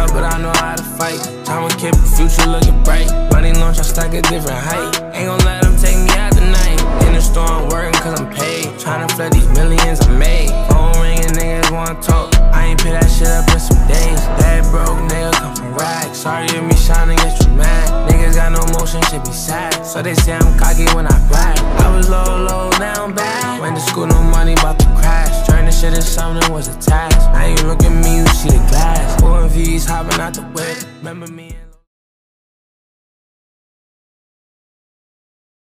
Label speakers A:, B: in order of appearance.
A: up, but I know how to fight. Time will keep the future looking bright. Money launch, I stack a different height. Ain't gon' let them take me out tonight. In the store, I'm working cause I'm paid. Tryna flood these millions I made. Phone ringing, niggas wanna talk. I ain't pay that shit up in some days. That broke nigga come from rags. Sorry if me shining, get you mad. Niggas got no motion, shit be sad. So they say I'm cocky when I brag. I was low, now I'm back. Went to school, no money, bout to crash. Turn this shit into something was a task. Now you look at me, you see the glass. Pulling V's, hopping out the whip. Remember me?